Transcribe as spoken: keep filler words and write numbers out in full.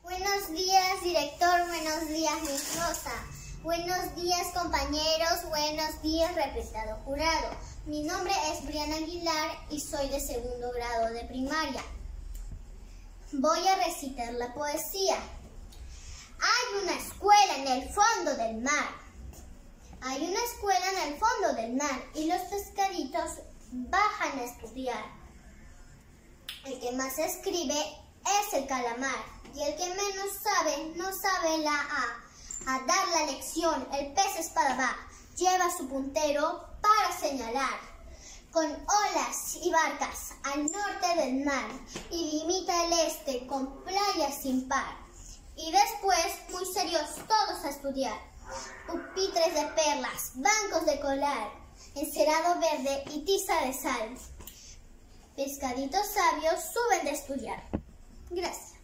Buenos días, director. Buenos días, Miss Rosa. Buenos días, compañeros. Buenos días, respetado jurado. Mi nombre es Briana Aguilar y soy de segundo grado de primaria. Voy a recitar la poesía. Hay una escuela en el fondo del mar. Hay una escuela en el fondo del mar y los pescaditos bajan a estudiar. El que más escribe es el calamar y el que menos sabe no sabe la A. A dar la lección el pez espada va, lleva su puntero para señalar. Con olas y barcas al norte del mar y limita el este con playas sin par. Y después, muy serios todos a estudiar, pupitres de perlas, bancos de colar, encerado verde y tiza de sal. Pescaditos sabios suben de estudiar. Gracias.